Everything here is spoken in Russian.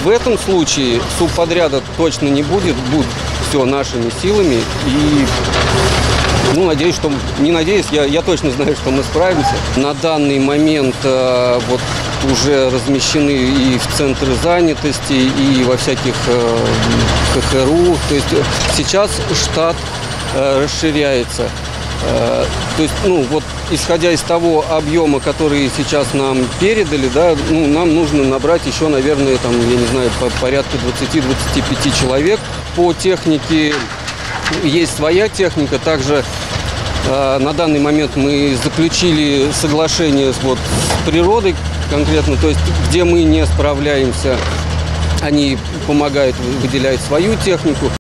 В этом случае субподряда точно не будет, будет все нашими силами. И надеюсь, что, не надеюсь, я точно знаю, что мы справимся. На данный момент вот уже размещены и в центры занятости, и во всяких ХХРУ. То есть сейчас штат расширяется. То есть, вот, исходя из того объема, который сейчас нам передали, да, нам нужно набрать еще, наверное, там, я не знаю, порядка 20-25 человек. По технике есть своя техника. Также на данный момент мы заключили соглашение с природой конкретно, то есть где мы не справляемся, они помогают, выделяют свою технику.